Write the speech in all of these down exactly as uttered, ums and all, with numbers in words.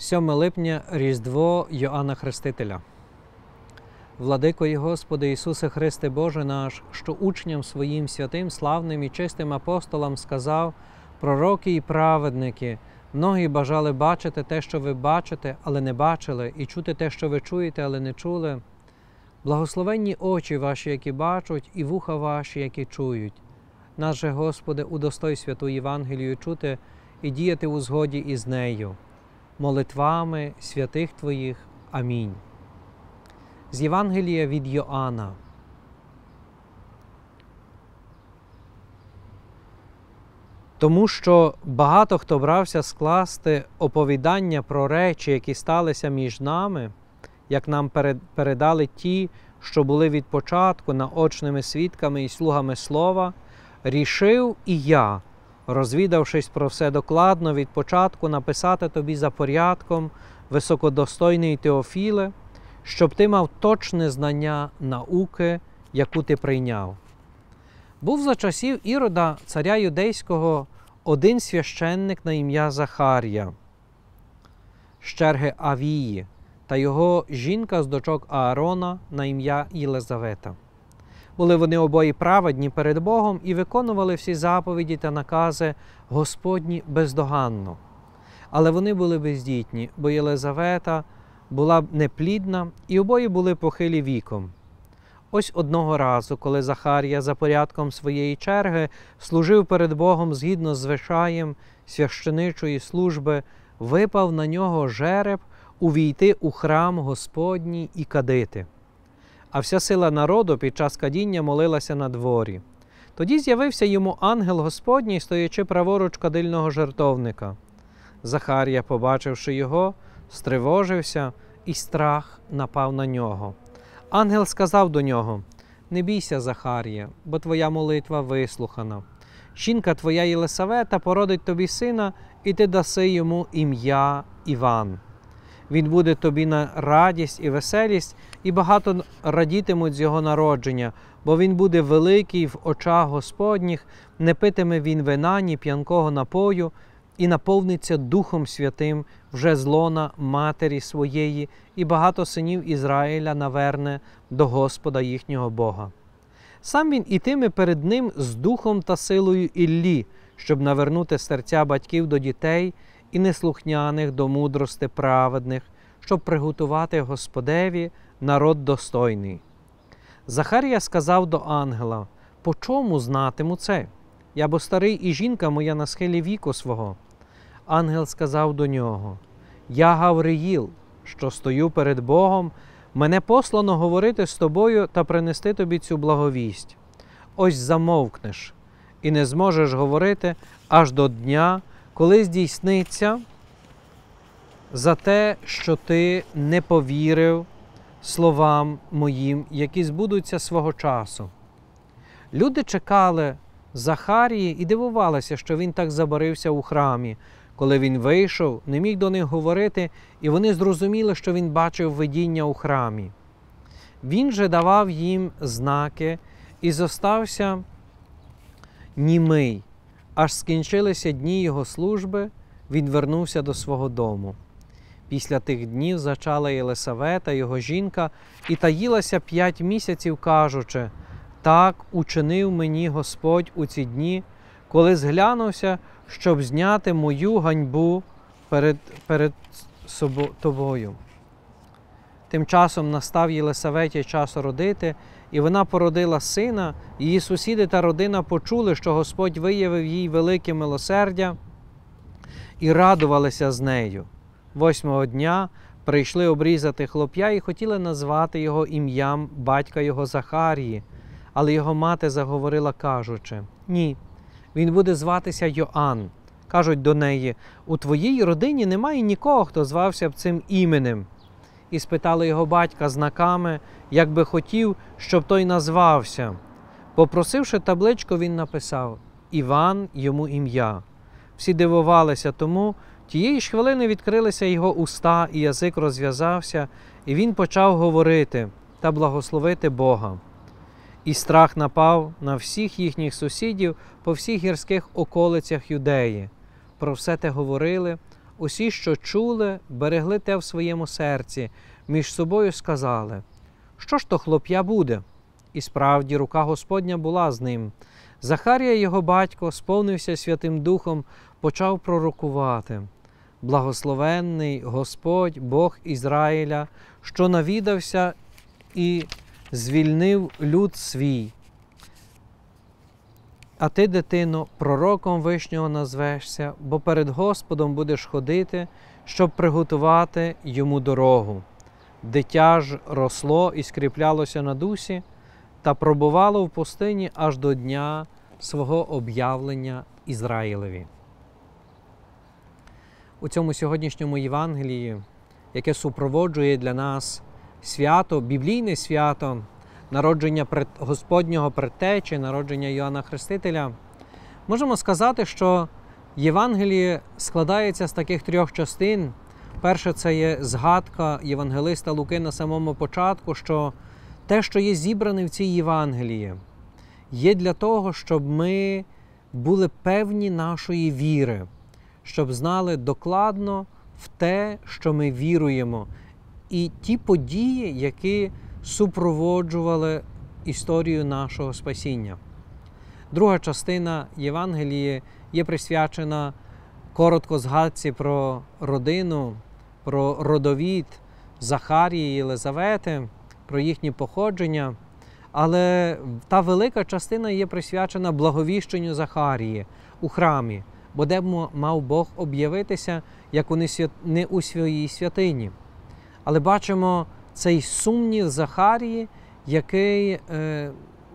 сьоме липня – Різдво Йоанна Хрестителя. Владико і Господи Ісусе Христе Боже наш, що учням Своїм святим, славним і чистим апостолам сказав: пророки і праведники, многі бажали бачити те, що ви бачите, але не бачили, і чути те, що ви чуєте, але не чули. Благословенні очі ваші, які бачать, і вуха ваші, які чують. Нас же, Господи, удостой святу Євангелію чути і діяти у згоді із нею. Молитвами святих Твоїх. Амінь. З Євангелія від Йоанна. Тому що багато хто брався скласти оповідання про речі, які сталися між нами, як нам передали ті, що були від початку наочними свідками і слугами слова, рішив і я, розвідавшись про все докладно від початку, написати тобі за порядком, високодостойний Теофіле, щоб ти мав точне знання науки, яку ти прийняв. Був за часів Ірода, царя юдейського, один священник на ім'я Захарія, з черги Авії, та його жінка з дочок Аарона на ім'я Єлизавета. Були вони обоє праведні перед Богом і виконували всі заповіді та накази Господні бездоганно. Але вони були бездітні, бо Єлизавета була неплідна, і обоє були похилі віком. Ось одного разу, коли Захарія за порядком своєї черги служив перед Богом згідно з звичаєм священичої служби, випав на нього жереб увійти у храм Господній і кадити. А вся сила народу під час кадіння молилася на дворі. Тоді з'явився йому ангел Господній, стоячи праворуч кадильного жертовника. Захарія, побачивши його, стривожився, і страх напав на нього. Ангел сказав до нього: «Не бійся, Захарія, бо твоя молитва вислухана. Жінка твоя Єлисавета породить тобі сина, і ти даси йому ім'я Іван. Він буде тобі на радість і веселість, і багато радітимуть з його народження, бо він буде великий в очах Господніх, не питиме він вина, ні п'янкого напою, і наповниться Духом Святим вже з лона матері своєї, і багато синів Ізраїля наверне до Господа їхнього Бога. Сам він ітиме перед ним з духом та силою Іллі, щоб навернути серця батьків до дітей і неслухняних до мудрости праведних, щоб приготувати Господеві народ достойний». Захарія сказав до ангела: «По чому знатиму це? Я бо старий, і жінка моя на схилі віку свого». Ангел сказав до нього: «Я Гавриїл, що стою перед Богом, мене послано говорити з тобою та принести тобі цю благовість. Ось замовкнеш і не зможеш говорити аж до дня, коли здійсниться за те, що ти не повірив словам моїм, які збудуться свого часу». Люди чекали Захарії і дивувалися, що він так забарився у храмі. Коли він вийшов, не міг до них говорити, і вони зрозуміли, що він бачив видіння у храмі. Він же давав їм знаки і зостався німий. Аж скінчилися дні його служби, він вернувся до свого дому. Після тих днів зачала Єлисавета, його жінка, і таїлася п'ять місяців, кажучи: «Так учинив мені Господь у ці дні, коли зглянувся, щоб зняти мою ганьбу перед, перед собою, тобою». Тим часом настав Єлисаветі час родити, і вона породила сина. Її сусіди та родина почули, що Господь виявив їй велике милосердя, і радувалися з нею. Восьмого дня прийшли обрізати хлоп'я і хотіли назвати його ім'ям батька його Захарії, але його мати заговорила, кажучи: «Ні, він буде зватися Йоанн». Кажуть до неї: «У твоїй родині немає нікого, хто звався б цим іменем». І спитали його батька знаками, як би хотів, щоб той назвався. Попросивши табличку, він написав: «Іван йому ім'я». Всі дивувалися тому, тієї ж хвилини відкрилися його уста, і язик розв'язався, і він почав говорити та благословити Бога. І страх напав на всіх їхніх сусідів по всіх гірських околицях Юдеї. Про все те говорили, Усі, що чули, берегли те в своєму серці, між собою сказали: що ж то хлоп'я буде? І справді рука Господня була з ним. Захарія, його батько, сповнився Святим Духом, почав пророкувати: благословенний Господь, Бог Ізраїля, що навідався і звільнив люд свій. А ти, дитино, пророком Вишнього назвешся, бо перед Господом будеш ходити, щоб приготувати йому дорогу. Дитя ж росло і скріплялося на дусі, та пробувало в пустині аж до дня свого об'явлення Ізраїлеві. У цьому сьогоднішньому Євангелії, яке супроводжує для нас свято, біблійне свято, народження Господнього предтечі, народження Йоанна Хрестителя, можемо сказати, що Євангеліє складається з таких трьох частин. Перше – це є згадка євангелиста Луки на самому початку, що те, що є зібране в цій Євангелії, є для того, щоб ми були певні нашої віри, щоб знали докладно в те, що ми віруємо, і ті події, які супроводжували історію нашого спасіння. Друга частина Євангелії є присвячена коротко згадці про родину, про родовід Захарії і Єлизавети, про їхнє походження. Але та велика частина є присвячена благовіщенню Захарії у храмі, бо де мав Бог об'явитися, як не у своїй святині. Але бачимо цей сумнів Захарії, який е,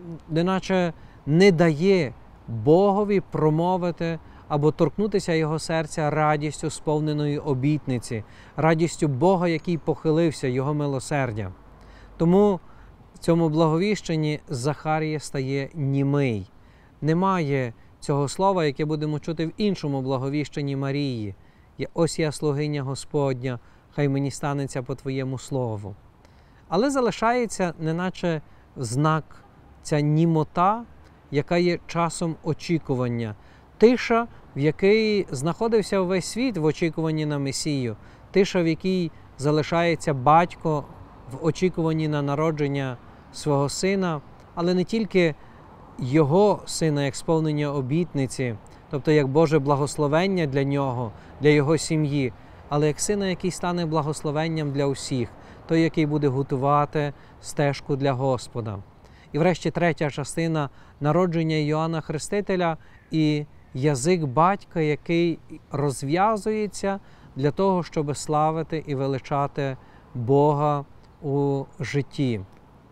неначе не дає Богові промовити або торкнутися його серця радістю сповненої обітниці, радістю Бога, який похилився, його милосердя. Тому в цьому благовіщенні Захарія стає німий. Немає цього слова, яке будемо чути в іншому благовіщенні Марії. «Ось я слугиня Господня, хай мені станеться по Твоєму слову». Але залишається неначе знак, ця німота, яка є часом очікування. Тиша, в якій знаходився весь світ в очікуванні на Месію. Тиша, в якій залишається батько в очікуванні на народження свого сина, але не тільки його сина, як сповнення обітниці, тобто як Боже благословення для нього, для його сім'ї, але як сина, який стане благословенням для усіх, той, який буде готувати стежку для Господа. І врешті третя частина – народження Йоанна Хрестителя і язик батька, який розв'язується для того, щоб славити і величати Бога у житті.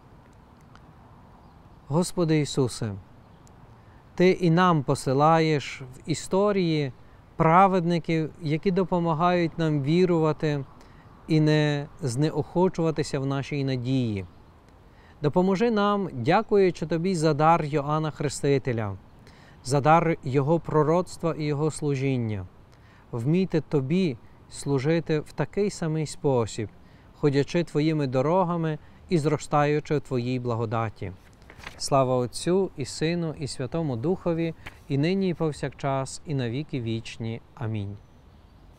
Господи Ісусе, Ти і нам посилаєш в історії праведників, які допомагають нам вірувати і не знеохочуватися в нашій надії. Допоможи нам, дякуючи Тобі за дар Йоанна Хрестителя, за дар Його пророцтва і Його служіння, вмійте Тобі служити в такий самий спосіб, ходячи Твоїми дорогами і зростаючи в Твоїй благодаті. Слава Отцю і Сину і Святому Духові, і нині і повсякчас, і на віки вічні. Амінь.